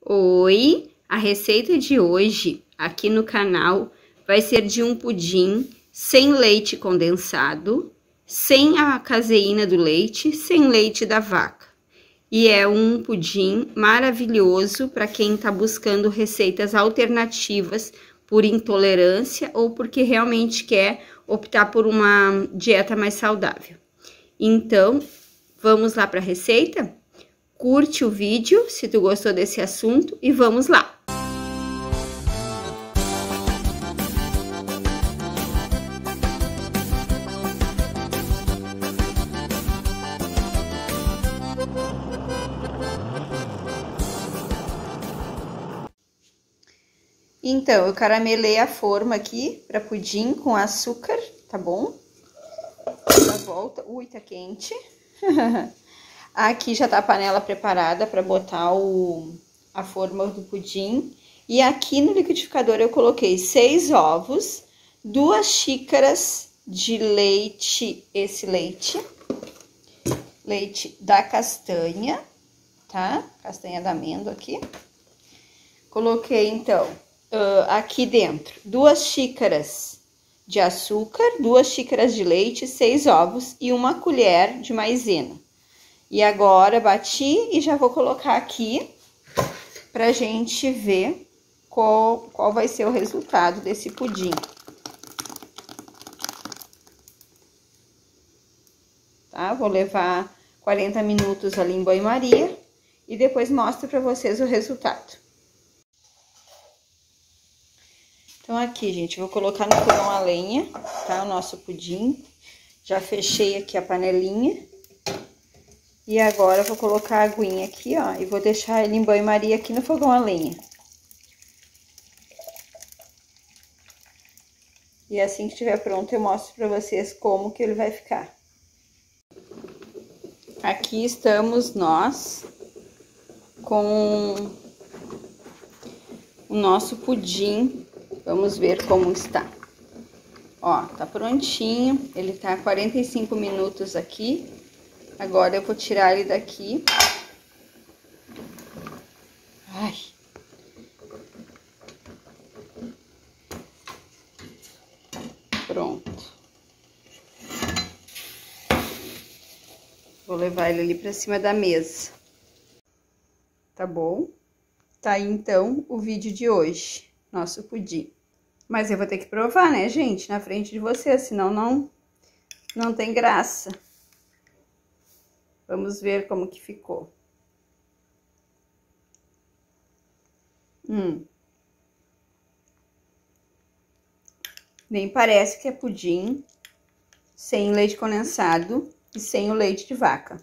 Oi, a receita de hoje aqui no canal vai ser de um pudim sem leite condensado, sem a caseína do leite, sem leite da vaca. E é um pudim maravilhoso para quem está buscando receitas alternativas por intolerância ou porque realmente quer optar por uma dieta mais saudável. Então, vamos lá para a receita? Curte o vídeo se tu gostou desse assunto e vamos lá! Então, eu caramelei a forma aqui para pudim com açúcar, tá bom? Da volta, ui, tá quente. Aqui já tá a panela preparada para botar a forma do pudim. E aqui no liquidificador eu coloquei 6 ovos, 2 xícaras de leite, leite da castanha, tá? Castanha da amêndoa aqui. Coloquei, então, aqui dentro 2 xícaras de açúcar, 2 xícaras de leite, 6 ovos e 1 colher de maisena. E agora bati e já vou colocar aqui pra gente ver qual vai ser o resultado desse pudim. Tá? Vou levar 40 minutos ali em banho-maria e depois mostro pra vocês o resultado. Então, aqui, gente, vou colocar no fogão a lenha, tá? O nosso pudim. Já fechei aqui a panelinha. E agora, eu vou colocar a aguinha aqui, ó, e vou deixar ele em banho-maria aqui no fogão a lenha. E assim que estiver pronto, eu mostro pra vocês como que ele vai ficar. Aqui estamos nós com o nosso pudim. Vamos ver como está. Ó, tá prontinho. Ele tá 45 minutos aqui. Agora eu vou tirar ele daqui. Ai. Pronto. Vou levar ele ali pra cima da mesa. Tá bom? Tá aí, então, o vídeo de hoje. Nosso pudim. Mas eu vou ter que provar, né, gente? Na frente de vocês, senão não tem graça. Vamos ver como que ficou. Nem parece que é pudim sem leite condensado e sem o leite de vaca.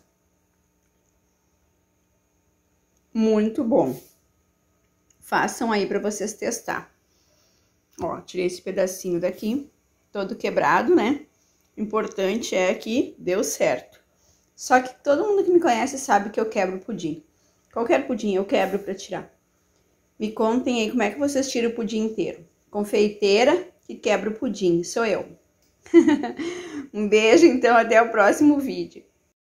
Muito bom. Façam aí para vocês testar. Ó, tirei esse pedacinho daqui, todo quebrado, né? O importante é que deu certo. Só que todo mundo que me conhece sabe que eu quebro pudim. Qualquer pudim eu quebro para tirar. Me contem aí como é que vocês tiram o pudim inteiro. Confeiteira que quebra o pudim, sou eu. Um beijo, então, até o próximo vídeo.